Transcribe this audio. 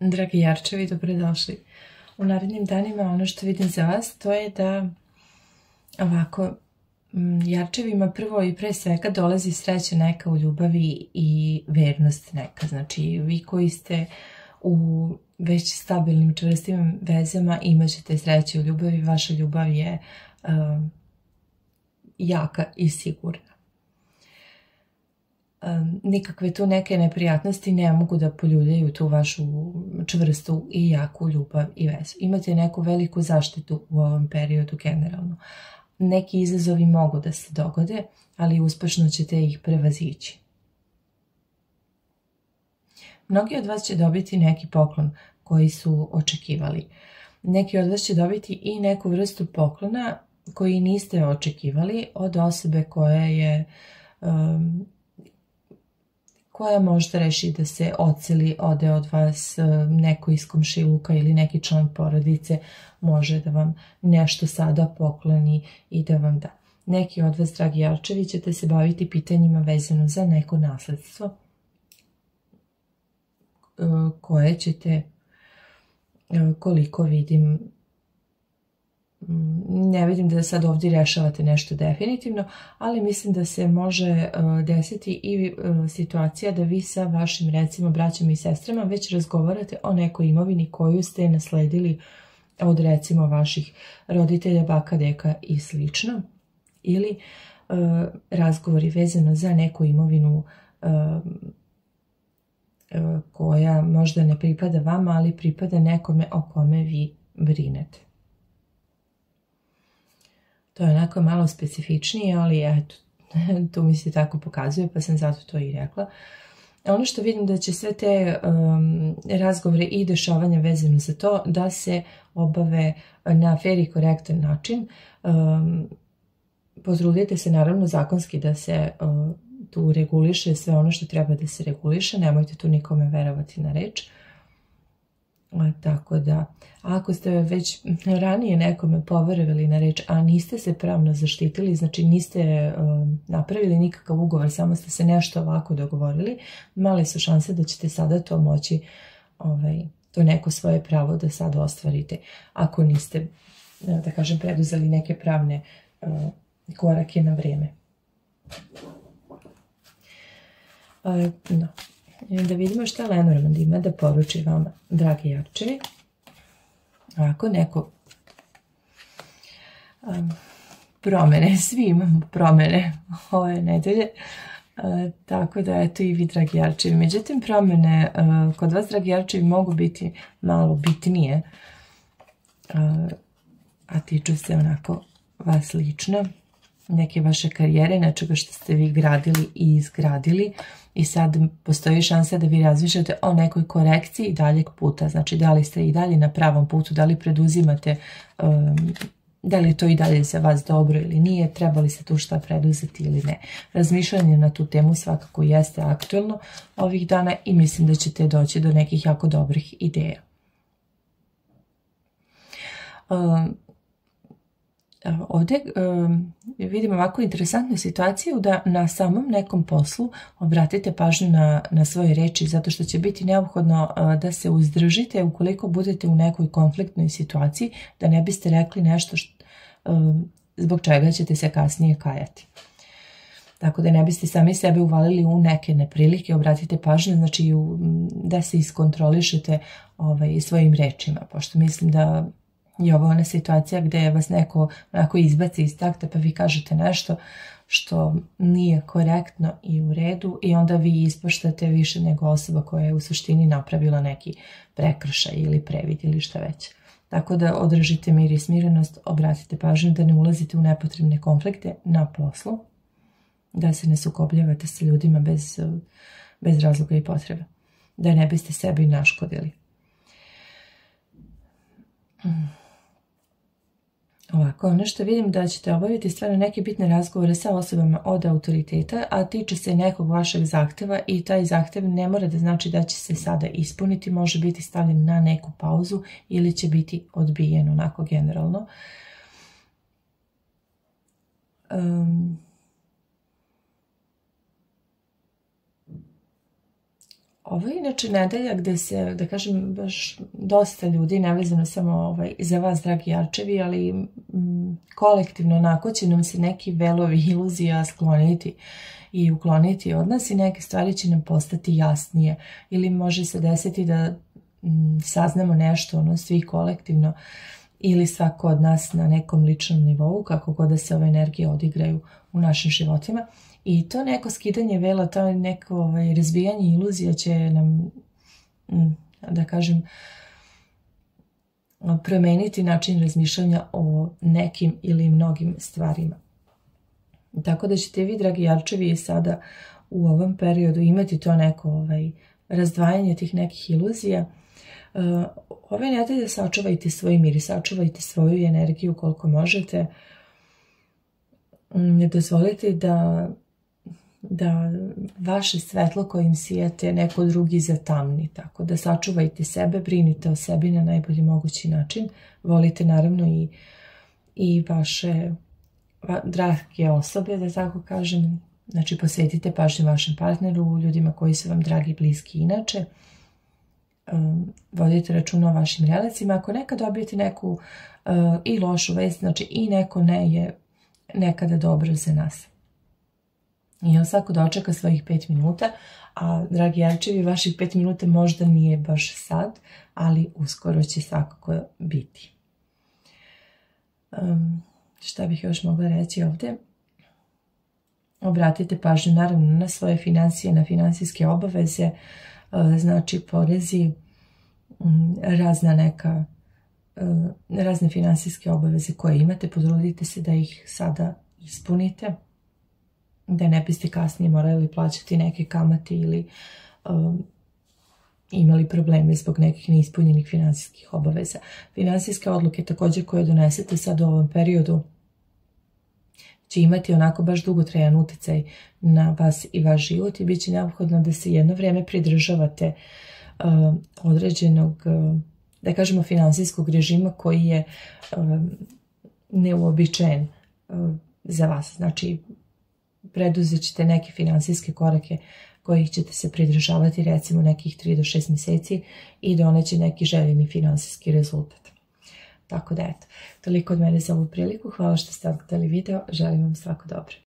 Dragi Jarčevi, dobrodošli. U narednim danima ono što vidim za vas to je da ovako Jarčevima prvo i pre svega dolazi sreća neka u ljubavi i vernost neka. Znači vi koji ste u već stabilnim čvrstim vezama imat ćete sreće u ljubavi, vaša ljubav je jaka i sigurna. Nikakve tu neke neprijatnosti ne mogu da poljuljaju tu vašu čvrstu i jaku ljubav i vezu. Imate neku veliku zaštitu u ovom periodu generalno. Neki izazovi mogu da se dogode, ali uspešno ćete ih prevazići. Mnogi od vas će dobiti neki poklon koji su očekivali. Neki od vas će dobiti i neku vrstu poklona koji niste očekivali od osobe koja možda reši da se odseli, ode od vas, neko iz komšiluka ili neki član porodice može da vam nešto sada pokloni i da vam da. Neki od vas, dragi Jarčevi, ćete se baviti pitanjima vezano za neko nasledstvo koje ćete, koliko vidim, ne vidim da sad ovdje rješavate nešto definitivno, ali mislim da se može desiti i situacija da vi sa vašim, recimo, braćama i sestrama već razgovarate o nekoj imovini koju ste nasledili od, recimo, vaših roditelja, baka, deka i slično. Ili razgovori vezano za neku imovinu koja možda ne pripada vama, ali pripada nekome o kome vi brinete. To je onako malo specifičnije, ali eto, tu mi se tako pokazuje, pa sam zato to i rekla. Ono što vidim da će sve te razgovore i dešavanja vezano za to da se obave na fer i korektan način. Potrudite se naravno zakonski da se tu reguliše sve ono što treba da se reguliše, nemojte tu nikome verovati na reč. Tako da, ako ste već ranije nekome poverovali na reč, a niste se pravno zaštitili, znači niste napravili nikakav ugovor, samo ste se nešto ovako dogovorili, male su šanse da ćete sada to moći, to neko svoje pravo da sad ostvarite, ako niste, da kažem, preduzeli neke pravne korake na vrijeme. Da vidimo šta Lenormand ima da poruči vama, dragi Jarčevi. Ovako, neko promene, svi imamo promene ove nedelje, tako da eto i vi, dragi Jarčevi. Međutim, promene kod vas, dragi Jarčevi, mogu biti malo bitnije, a tiču se onako vas lično, neke vaše karijere, nečega što ste vi gradili i izgradili i sad postoji šansa da vi razmišljate o nekoj korekciji daljeg puta, znači da li ste i dalje na pravom putu, da li preduzimate, da li je to i dalje za vas dobro ili nije, treba li se tu šta preduzeti ili ne. Razmišljanje na tu temu svakako jeste aktuelno ovih dana i mislim da ćete doći do nekih jako dobrih ideja. Ovdje vidimo ovako interesantnu situaciju da na samom nekom poslu obratite pažnju na svoje reči, zato što će biti neophodno da se uzdržite ukoliko budete u nekoj konfliktnoj situaciji, da ne biste rekli nešto zbog čega ćete se kasnije kajati. Tako da ne biste sami sebe uvalili u neke neprilike, obratite pažnju, znači da se iskontrolišete svojim rečima, pošto mislim da je ovo ona situacija gdje vas neko onako izbaci iz takta pa vi kažete nešto što nije korektno i u redu i onda vi ispaštate više nego osoba koja je u suštini napravila neki prekršaj ili previd ili šta već. Tako da održite mir i smirenost, obratite pažnju da ne ulazite u nepotrebne konflikte na poslu, da se ne sukobljavate sa ljudima bez razloga i potrebe, da ne biste sebi naškodili. Ovako, ono što vidim da ćete obaviti stvarno neke bitne razgovore sa osobama od autoriteta, a tiče se nekog vašeg zahtjeva i taj zahtjev ne mora da znači da će se sada ispuniti, može biti stavljen na neku pauzu ili će biti odbijen onako generalno. Ovo je inače nedelja gde se, da kažem, baš dosta ljudi, nevezano samo za vas, dragi jarčevi, ali kolektivno onako će nam se neki velovi iluzija skloniti i ukloniti od nas i neke stvari će nam postati jasnije. Ili može se desiti da saznamo nešto, svi kolektivno, ili svako od nas na nekom ličnom nivou, kako god da se ove energije odigraju u našim životima. I to neko skidanje vela, to neko razbijanje iluzija će nam, da kažem, promeniti način razmišljanja o nekim ili mnogim stvarima. Tako da ćete vi, dragi jarčevi, sada u ovom periodu imati to neko razdvajanje tih nekih iluzija. Ove nedelje sačuvajte svoj mir i sačuvajte svoju energiju koliko možete. Ne dozvolite da vaše svetlo kojim sijete neko drugi zatamni. Tako da sačuvajte sebe, brinite o sebi na najbolji mogući način. Volite naravno i vaše drage osobe, da tako kažem. Znači posvetite pažnju vašem partneru, ljudima koji su vam dragi i bliski inače. Vodite računa o vašim relacijama. Ako nekad dobijete neku i lošu vest, znači i neko ne je nekada dobro za nas. I svako dočeka svojih 5 minuta, a dragi jarčevi, vaših 5 minuta možda nije baš sad, ali uskoro će svakako biti. Šta bih još mogla reći ovdje? Obratite pažnju naravno na svoje financije, na finansijske obaveze, znači porezi, razne finansijske obaveze koje imate, potrudite se da ih sada ispunite, da ne biste kasnije morali plaćati neke kamate ili imali probleme zbog nekih neispunjenih finansijskih obaveza. Finansijske odluke također koje donesete sad u ovom periodu će imati onako baš dugotrajan utjecaj na vas i vaš život i bit će neophodno da se jedno vrijeme pridržavate određenog, da kažemo, finansijskog režima koji je neuobičajen za vas. Znači, preduzet ćete neke finansijske korake kojih ćete se pridržavati recimo nekih 3 do 6 mjeseci i doneće neki željeni finansijski rezultat. Tako da eto, toliko od mene za ovu priliku. Hvala što ste odgledali video. Želim vam svako dobro.